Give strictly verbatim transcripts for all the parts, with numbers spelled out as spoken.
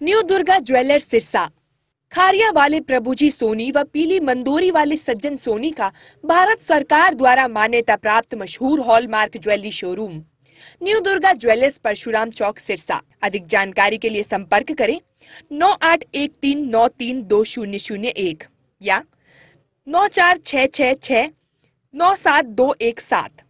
New Durga jewellers Sirsa. Kharia वाले प्रभुजी सोनी व पीली मंदोरी वाले सज्जन सोनी का भारत सरकार द्वारा मान्यता प्राप्त मशहूर hallmark jewellery showroom new Durga jewellers Parshuram चौक सिरसा। अधिक जानकारी के लिए संपर्क करें नौ आठ एक तीन नौ तीन दो शून्य शून्य एक या नौ चार छह छह छह नौ सात दो एक सात।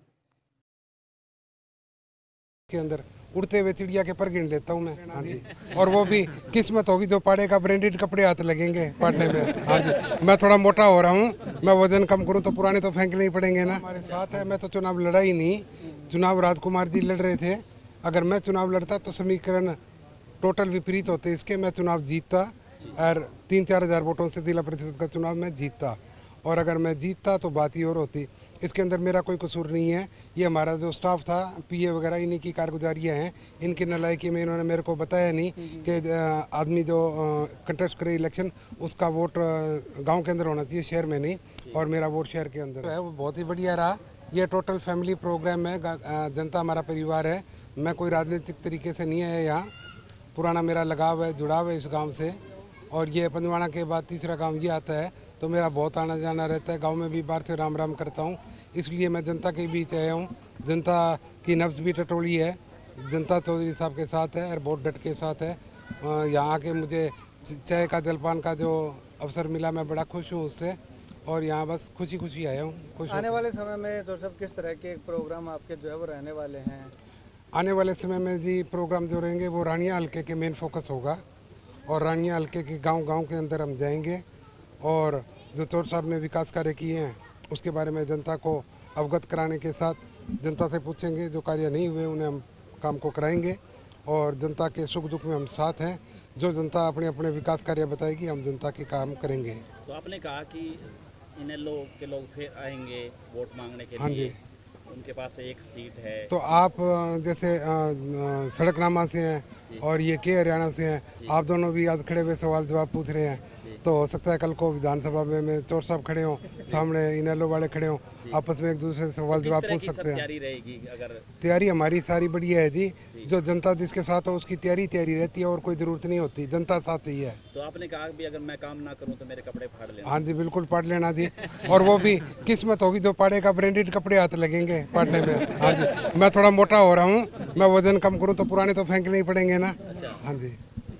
के अंदर उड़ते हुए चिड़िया के पर गिन लेता हूँ मैं। हाँ जी, और वो भी किस्मत होगी जो पाड़ेगा, ब्रांडेड कपड़े हाथ लगेंगे पाड़ने में। हाँ जी, मैं थोड़ा मोटा हो रहा हूँ, मैं वजन कम करूँ तो पुराने तो फेंकने ही पड़ेंगे ना। हमारे साथ है, मैं तो चुनाव लड़ा ही नहीं, चुनाव राजकुमार जी लड़ रहे थे। अगर मैं चुनाव लड़ता तो समीकरण टोटल विपरीत होते इसके, मैं चुनाव जीतता और तीन चार हजार वोटों से जिला परिषद का चुनाव मैं जीतता, और अगर मैं जीतता तो बात ही और होती। इसके अंदर मेरा कोई कसूर नहीं है, ये हमारा जो स्टाफ था, पीए वगैरह, इन्हीं की कारगुजारियाँ हैं, इनकी नालायकी में इन्होंने मेरे को बताया नहीं कि आदमी जो कंटेस्ट करे इलेक्शन उसका वोट गांव के अंदर होना चाहिए, शहर में नहीं, और मेरा वोट शहर के अंदर है। वो बहुत ही बढ़िया रहा। ये टोटल फैमिली प्रोग्राम है, जनता हमारा परिवार है। मैं कोई राजनीतिक तरीके से नहीं है यहाँ, पुराना मेरा लगाव है, जुड़ाव है इस गाँव से, और ये पंजवाड़ा के बाद तीसरा गाँव ये आता है, तो मेरा बहुत आना जाना रहता है। गांव में भी बाहर से राम राम करता हूं, इसलिए मैं जनता के बीच आया हूं। जनता की नब्ज भी टटोली है, जनता चौधरी साहब के साथ है और बहुत डट के साथ है। यहाँ आके मुझे चाय का जलपान का जो अवसर मिला, मैं बड़ा खुश हूँ उससे, और यहाँ बस खुशी खुशी आया हूँ। खुश आने वाले समय में तो सब किस तरह के प्रोग्राम आपके जो है वो रहने वाले हैं? आने वाले समय में जी प्रोग्राम जो रहेंगे वो रानिया हल्के के मेन फोकस होगा, और रानिया हल्के के गाँव गाँव के अंदर हम जाएंगे, और जो चौर साहब ने विकास कार्य किए हैं उसके बारे में जनता को अवगत कराने के साथ जनता से पूछेंगे, जो कार्य नहीं हुए उन्हें हम काम को कराएंगे, और जनता के सुख दुख में हम साथ हैं। जो जनता अपने अपने विकास कार्य बताएगी, हम जनता के काम करेंगे। तो आपने कहा कि इन लोग के लोग फिर आएंगे वोट मांगने के हाँ लिए, जी, उनके पास एक सीट है। तो आप जैसे सड़कनामा से हैं और ये के हरियाणा से हैं, आप दोनों भी आज खड़े हुए सवाल जवाब पूछ रहे हैं, तो हो सकता है कल को विधानसभा में, में चौर साहब खड़े हों, सामने इनेलो वाले खड़े हों, आपस में एक दूसरे से सवाल जवाब पूछ सकते हैं। तैयारी रहेगी? अगर तैयारी हमारी सारी बढ़िया है जी, जो जनता जिसके साथ हो उसकी तैयारी तैयारी रहती है, और कोई जरूरत नहीं होती, जनता साथ ही है। तो आपने कहा भी अगर मैं काम ना करूं तो मेरे कपड़े फाड़ लेना? हाँ जी, बिल्कुल फाड़ लेना जी, और वो भी किस्मत होगी जो पाड़ेगा, ब्रांडेड कपड़े हाथ लगेंगे पाड़ने में। हाँ जी, मैं थोड़ा मोटा हो रहा हूँ, मैं वजन कम करूँ तो पुराने तो फेंकने ही पड़ेंगे ना। हाँ जी,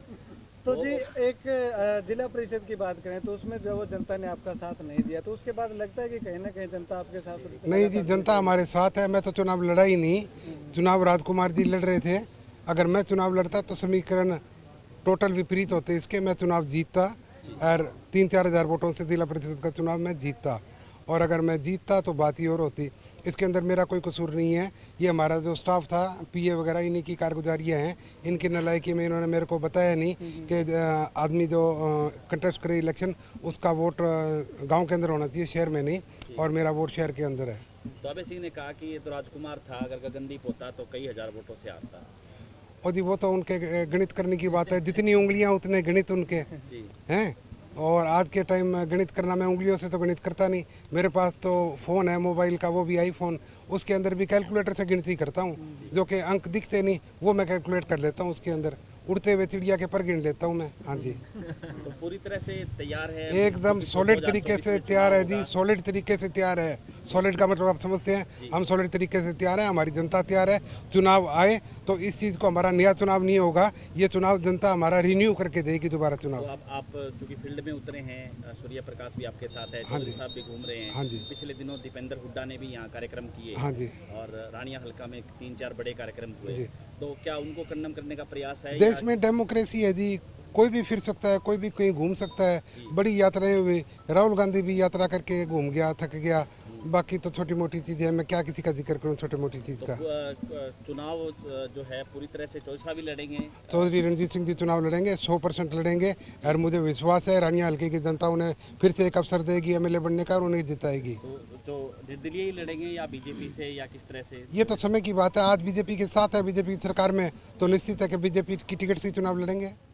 तो जी एक जिला परिषद की बात करें तो उसमें जो वो जनता ने आपका साथ नहीं दिया, तो उसके बाद लगता है कि कहीं ना कहीं जनता आपके साथ नहीं जी, जनता हमारे साथ है। मैं तो चुनाव लड़ा ही नहीं, चुनाव राजकुमार जी लड़ रहे थे। अगर मैं चुनाव लड़ता तो समीकरण टोटल विपरीत होते इसके, मैं चुनाव जीतता और तीन चार हजार वोटों से जिला परिषद का चुनाव मैं जीतता, और अगर मैं जीतता तो बात ही और होती। इसके अंदर मेरा कोई कसूर नहीं है, ये हमारा जो स्टाफ था, पीए वगैरह, इन्हीं की कारगुजारियाँ हैं, इनकी नालायकी में इन्होंने मेरे को बताया नहीं कि आदमी जो कंटेस्ट करे इलेक्शन उसका वोट गांव के अंदर होना चाहिए, शहर में नहीं, और मेरा वोट शहर के अंदर है। तो अभय सिंह ने कहा कि ये तो राजकुमार था, अगर गगनदीप होता तो कई हजार वोटों से आता। और जी वो तो उनके गणित करने की बात है, जितनी उंगलियाँ उतने गणित उनके हैं, और आज के टाइम में गणित करना, मैं उंगलियों से तो गणित करता नहीं। मेरे पास तो फ़ोन है मोबाइल का, वो भी आईफोन, उसके अंदर भी कैलकुलेटर से गिनती करता हूँ, जो कि अंक दिखते नहीं वो मैं कैलकुलेट कर लेता हूँ उसके अंदर, उड़ते हुए चिड़िया के पर गिन लेता हूँ मैं। हाँ जी, तो पूरी तरह से तैयार है, एकदम सॉलिड तरीके से तैयार है जी, सॉलिड तरीके से तैयार है। सॉलिड का मतलब आप समझते हैं, हम सॉलिड तरीके से तैयार हैं, हमारी जनता तैयार है। चुनाव आए तो इस चीज़ को, हमारा नया चुनाव नहीं होगा, ये चुनाव जनता हमारा रिन्यू करके देगी दोबारा चुनाव। तो अब आप चूंकि फील्ड में उतरे हैं, सूर्य प्रकाश भी आपके साथ है, हाँ जी, साहब भी घूम रहे हैं। हाँ जी, पिछले दिनों दीपेंद्र हुड्डा ने भी यहाँ कार्यक्रम किए। हाँ जी, और रानिया हल्का में तीन चार बड़े कार्यक्रम हुए, तो क्या उनको कंडम करने का प्रयास है? देश में डेमोक्रेसी है जी, कोई भी फिर सकता है, कोई भी कहीं घूम सकता है। बड़ी यात्राएं हुई, राहुल गांधी भी यात्रा करके घूम गया, थक गया, बाकी तो छोटी मोटी चीज़ें हैं, मैं क्या किसी का जिक्र करूं छोटी मोटी चीज़ का। तो चुनाव जो है पूरी तरह से चौधरी साहब भी लड़ेंगे? चौधरी रणजीत सिंह जी चुनाव लड़ेंगे, सौ परसेंट लड़ेंगे, और मुझे विश्वास है रानिया हल्के की जनता उन्हें फिर से एक अवसर देगी एमएलए बनने का, और उन्हें जिताएगी। तो जो निर्दलीय ही लड़ेंगे या बीजेपी से, या किस तरह से? ये तो समय की बात है, आज बीजेपी के साथ है, बीजेपी की सरकार में, तो निश्चित है कि बीजेपी की टिकट से चुनाव लड़ेंगे।